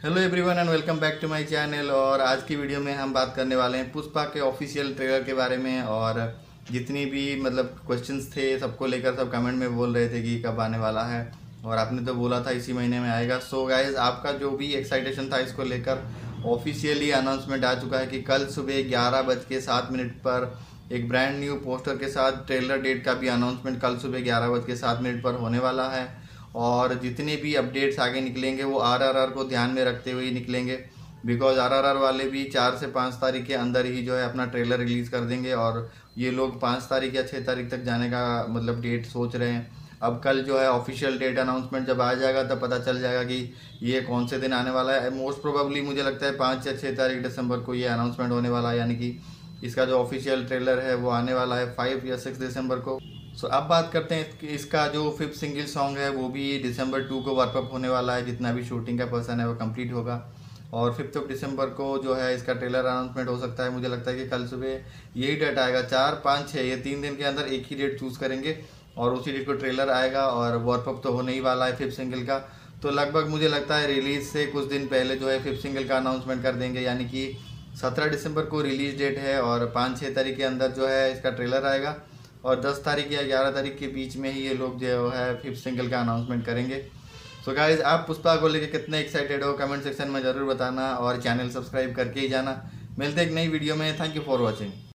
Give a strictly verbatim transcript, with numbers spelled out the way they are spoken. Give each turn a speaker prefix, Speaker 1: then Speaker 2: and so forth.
Speaker 1: Hello everyone and welcome back to my channel. और आज की वीडियो में हम बात करने वाले हैं पुष्पा के ऑफिशियल ट्रेलर के बारे में। और जितनी भी मतलब क्वेश्चंस थे सबको लेकर सब कमेंट में बोल रहे थे कि कब आने वाला है, और आपने तो बोला था इसी महीने में आएगा। सो गाइज, आपका जो भी एक्साइटेशन था इसको लेकर ऑफिशियली अनाउंसमेंट आ चुका है कि कल सुबह ग्यारह बज के सात मिनट पर एक ब्रांड न्यू पोस्टर के साथ ट्रेलर डेट का भी अनाउंसमेंट कल सुबह ग्यारह बज के सात मिनट पर होने वाला है। और जितने भी अपडेट्स आगे निकलेंगे वो आरआरआर को ध्यान में रखते हुए ही निकलेंगे, बिकॉज आरआरआर वाले भी चार से पाँच तारीख के अंदर ही जो है अपना ट्रेलर रिलीज़ कर देंगे। और ये लोग पाँच तारीख या छः तारीख तक जाने का मतलब डेट सोच रहे हैं। अब कल जो है ऑफिशियल डेट अनाउंसमेंट जब आ जाएगा तब पता चल जाएगा कि ये कौन से दिन आने वाला है। मोस्ट प्रोबेबली मुझे लगता है पाँच या छः तारीख दिसंबर को ये अनाउंसमेंट होने वाला है, यानी कि इसका जो ऑफिशियल ट्रेलर है वो आने वाला है फाइव या सिक्स दिसंबर को। सो so, अब बात करते हैं कि इसका जो फिफ्थ सिंगल सॉन्ग है वो भी दिसंबर टू को वर्कअप होने वाला है। जितना भी शूटिंग का पर्सन है वो कंप्लीट होगा और फिफ्थ ऑफ दिसंबर को जो है इसका ट्रेलर अनाउंसमेंट हो सकता है। मुझे लगता है कि कल सुबह यही डेट आएगा, चार पाँच छः ये तीन दिन के अंदर एक ही डेट चूज़ करेंगे और उसी डेट को ट्रेलर आएगा और वर्कअप तो होने ही वाला है फिफ्थ सिंगल का। तो लगभग मुझे लगता है रिलीज़ से कुछ दिन पहले जो है फिफ्थ सिंगल का अनाउंसमेंट कर देंगे, यानी कि सत्रह दिसंबर को रिलीज़ डेट है और पाँच छः तारीख के अंदर जो है इसका ट्रेलर आएगा और दस तारीख या ग्यारह तारीख के बीच में ही ये लोग जो है फिफ्थ सिंगल का अनाउंसमेंट करेंगे। सो गाइज, आप पुष्पा को लेकर कितने एक्साइटेड हो कमेंट सेक्शन में ज़रूर बताना और चैनल सब्सक्राइब करके ही जाना। मिलते एक नई वीडियो में। Thank you for watching.